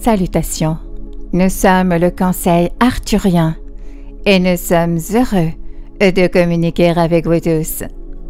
Salutations, nous sommes le Conseil arthurien et nous sommes heureux de communiquer avec vous tous.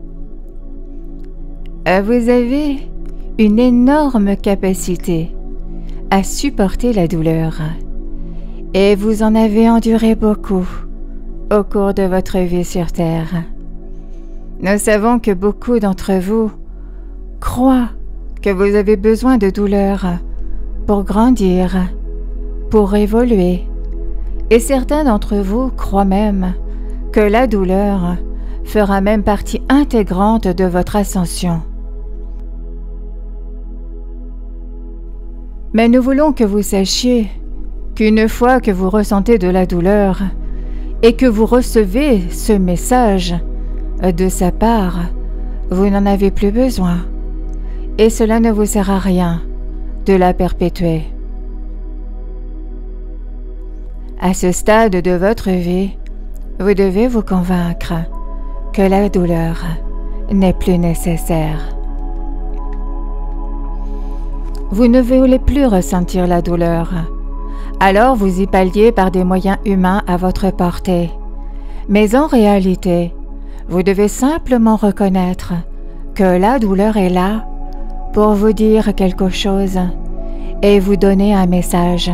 Vous avez une énorme capacité à supporter la douleur et vous en avez enduré beaucoup au cours de votre vie sur Terre. Nous savons que beaucoup d'entre vous croient que vous avez besoin de douleur pour grandir, pour évoluer. Et certains d'entre vous croient même que la douleur fera même partie intégrante de votre ascension. Mais nous voulons que vous sachiez qu'une fois que vous ressentez de la douleur et que vous recevez ce message de sa part, vous n'en avez plus besoin. Et cela ne vous sert à rien de la perpétuer. À ce stade de votre vie, vous devez vous convaincre que la douleur n'est plus nécessaire. Vous ne voulez plus ressentir la douleur, alors vous y palliez par des moyens humains à votre portée. Mais en réalité, vous devez simplement reconnaître que la douleur est là pour vous dire quelque chose et vous donner un message.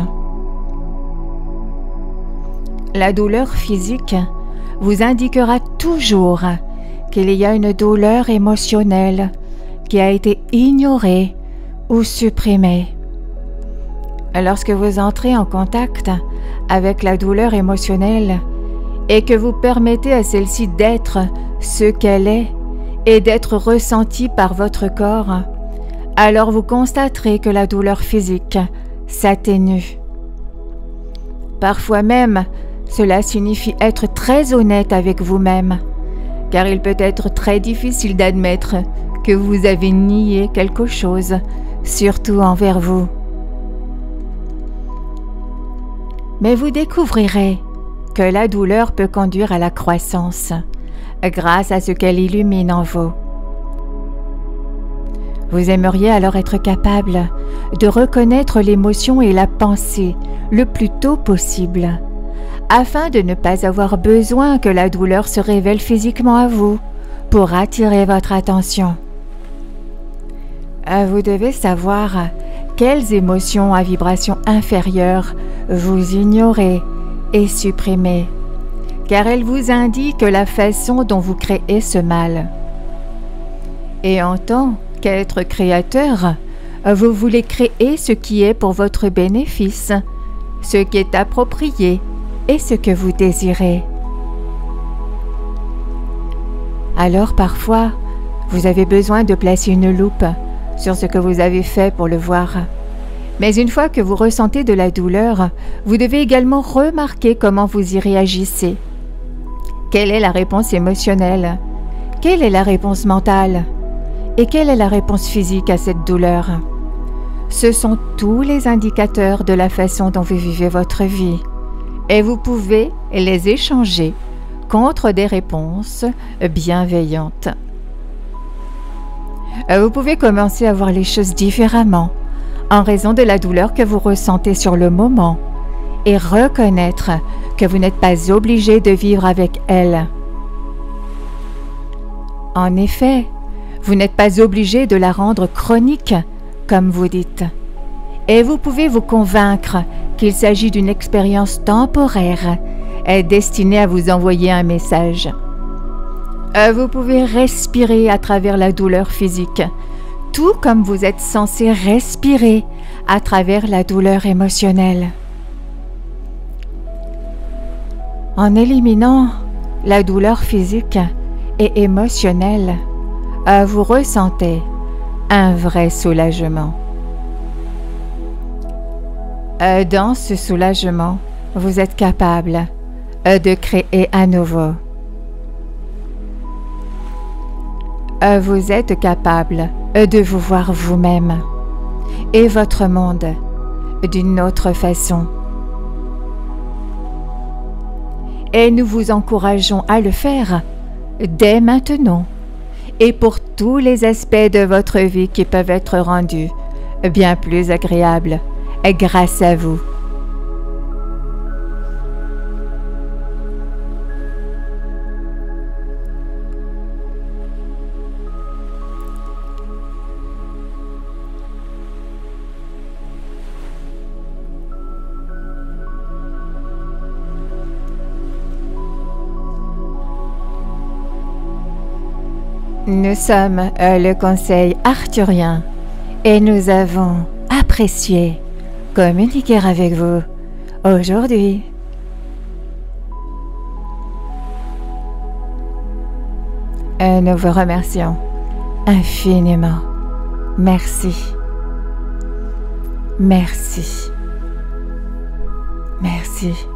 La douleur physique vous indiquera toujours qu'il y a une douleur émotionnelle qui a été ignorée ou supprimée. Lorsque vous entrez en contact avec la douleur émotionnelle et que vous permettez à celle-ci d'être ce qu'elle est et d'être ressentie par votre corps, alors vous constaterez que la douleur physique s'atténue. Parfois même, cela signifie être très honnête avec vous-même, car il peut être très difficile d'admettre que vous avez nié quelque chose, surtout envers vous. Mais vous découvrirez que la douleur peut conduire à la croissance, grâce à ce qu'elle illumine en vous. Vous aimeriez alors être capable de reconnaître l'émotion et la pensée le plus tôt possible, afin de ne pas avoir besoin que la douleur se révèle physiquement à vous pour attirer votre attention. Vous devez savoir quelles émotions à vibration inférieure vous ignorez et supprimez, car elles vous indiquent la façon dont vous créez ce mal. Et en tant qu'être créateur, vous voulez créer ce qui est pour votre bénéfice, ce qui est approprié et ce que vous désirez. Alors parfois, vous avez besoin de placer une loupe sur ce que vous avez fait pour le voir. Mais une fois que vous ressentez de la douleur, vous devez également remarquer comment vous y réagissez. Quelle est la réponse émotionnelle? Quelle est la réponse mentale? Et quelle est la réponse physique à cette douleur? Ce sont tous les indicateurs de la façon dont vous vivez votre vie. Et vous pouvez les échanger contre des réponses bienveillantes. Vous pouvez commencer à voir les choses différemment en raison de la douleur que vous ressentez sur le moment et reconnaître que vous n'êtes pas obligé de vivre avec elle. En effet, vous n'êtes pas obligé de la rendre chronique, comme vous dites. Et vous pouvez vous convaincre qu'il s'agit d'une expérience temporaire destinée à vous envoyer un message. Vous pouvez respirer à travers la douleur physique, tout comme vous êtes censé respirer à travers la douleur émotionnelle. En éliminant la douleur physique et émotionnelle, vous ressentez un vrai soulagement. Dans ce soulagement, vous êtes capable de créer à nouveau. Vous êtes capable de vous voir vous-même et votre monde d'une autre façon. Et nous vous encourageons à le faire dès maintenant et pour tous les aspects de votre vie qui peuvent être rendus bien plus agréables grâce à vous. Nous sommes le Conseil arthurien et nous avons apprécié communiquer avec vous aujourd'hui. Nous vous remercions infiniment. Merci. Merci. Merci.